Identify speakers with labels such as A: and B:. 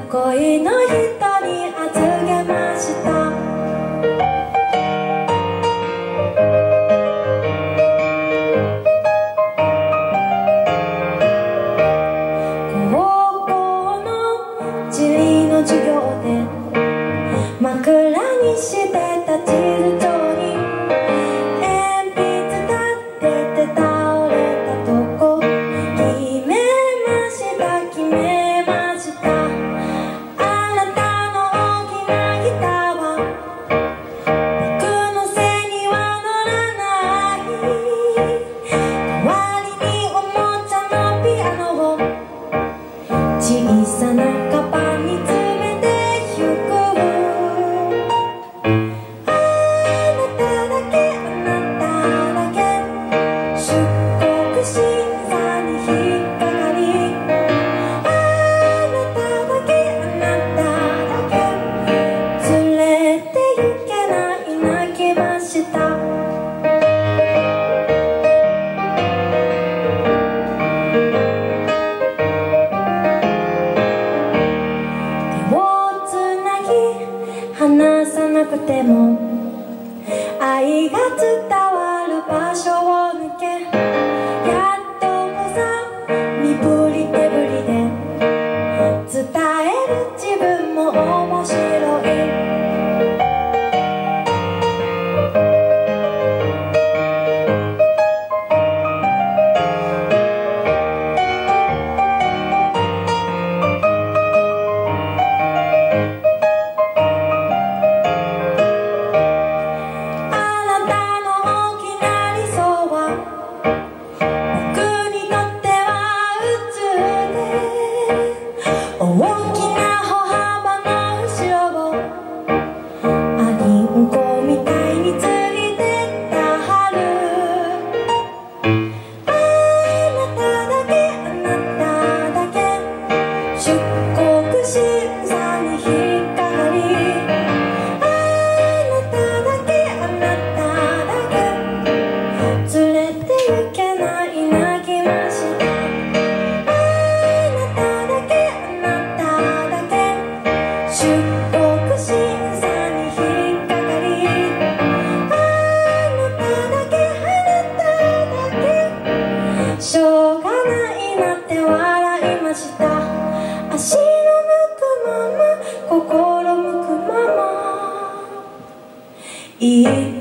A: 恋の人に預けました。高校の地理の授業で枕にしてた地図帳に鉛筆立てて倒れたとこ決めました決めました。あなたの大きなギターは僕の背には乗らない。代わりにおもちゃのピアノを小さなカバンに詰めてゆく。話さなくても愛が伝わる場所を抜け、やっとこさ身振り手振りで伝える自分も面白い。大きな歩幅の後ろをアリンコみたいについてった春。あなただけあなただけ出国審査に引っかかり、あなただけあなただけ連れて行けない泣きました。出国審査に引っかかり、あなただけあなただけしょうがないなって笑いました。足の向くまま心向くままいい